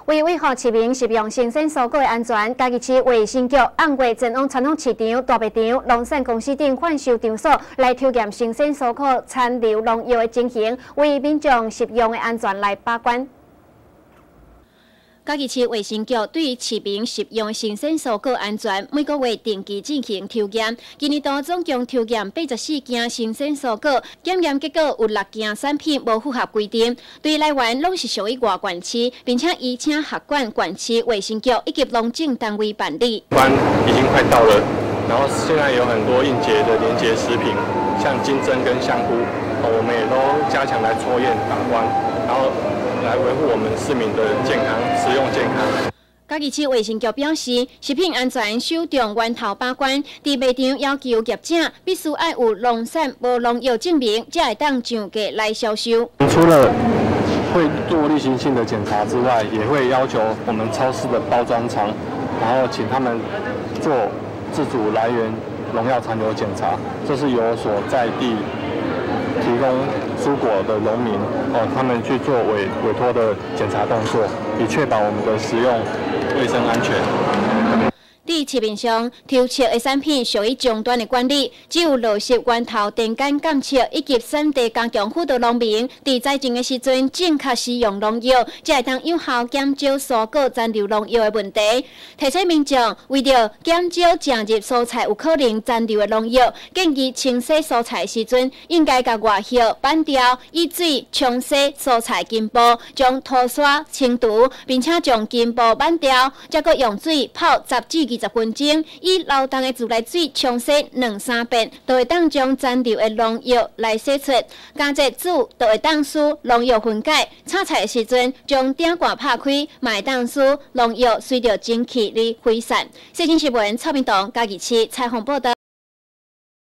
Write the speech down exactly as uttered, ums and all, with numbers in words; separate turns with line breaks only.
为维护市民食用新鲜蔬果的安全，嘉义市卫生局按月前往传统市场、大卖场、农产公司等贩售场所来抽验新鲜蔬果残留农药的情形，为民众食用的安全来把关。 嘉义市卫生局对于市民食用新鲜蔬果安全，每个月定期进行抽验。今年度总共抽验八十四件新鲜蔬果，检验结果有六件产品无符合规定，对来源拢是属于外管区，并且依请合管管区卫生局以及农政单位办理。
关已经快到了，然后现在有很多应节的连结食品，像金针跟香菇，我们也都加强来抽验把关，然后 来维护我们市民的健康、食用健康。
嘉义市卫生局表示，食品安全首重源头把关，伫卖场要求业者必须要有农产无农药证明，才会当上架来销售。
除了会做例行性的检查之外，也会要求我们超市的包装厂，然后请他们做自主来源农药残留检查，这是由所在地 提供蔬果的农民哦，他们去做委委托的检查动作，以确保我们的食用卫生安全。
伫市面上抽测的产品属于中端的管理，只有落实源头电感检测以及产地加强辅导农民，伫栽种的时阵正确使用农药，才会当有效减少蔬果残留农药的问题。提醒民众为着减少植入蔬菜有可能残留的农药，建议清洗蔬菜时阵应该甲外叶板掉，以水冲洗蔬菜根部，将涂刷清除，并且将根部板掉，再搁用水泡十至 二十分钟，以流动的自来水冲洗两三遍，就会当将残留的农药来洗出。加热煮，就会当使农药分解。炒菜的时阵，将鼎罐拍开，嘛会当使农药随着蒸汽而挥散。《世经新闻》蔡明东嘉义市采访报道。